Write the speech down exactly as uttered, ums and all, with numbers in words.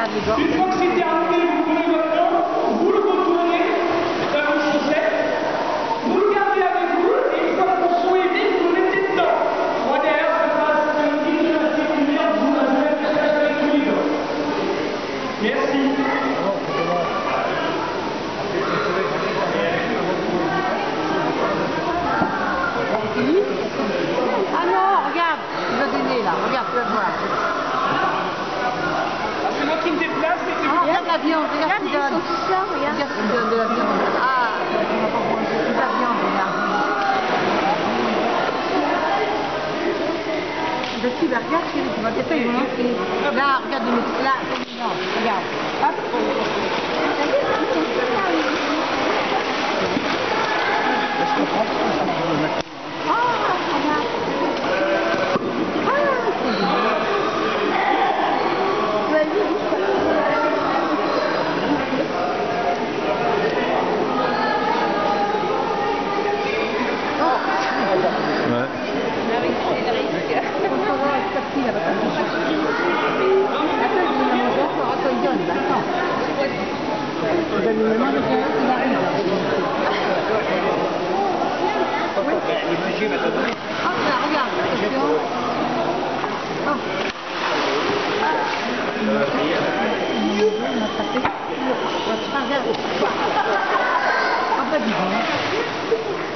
regarde les gars. Une fois que c'est terminé, vous prenez votre nom, vous le retournez dans vos chaussettes, vous le gardez avec vous, et une fois que mon son est vide, vous le mettez dedans. Moi derrière, je passe un petit peu la sécurité, je vous la mets avec tous les deux. Merci. Ah non, regarde, il va donner là, regarde, tu vas voir. Ah, c'est moi qui me déplace, mais Ah, regarde la viande, regarde ce qu'il donne. regarde. Regarde ce qu'il donne de la viande. Ah, on va pas manger toute la viande, regarde. Ben si, ben regarde, chérie, tu vas peut-être y montrer. Là, regarde, il met là, non, regarde. Hop. Je comprends pas ça peut le mettre. Ah, regarde. Ah, c'est bien. Ouais. Avec Cédric. Attends, je vais manger encore, attends, il donne, attends. Il donne le moment de faire, il arrive. le budget va te donner. Ah, là, regarde, attention. Oh. Il m'a tapé. Regarde. Ah, bah, dis donc.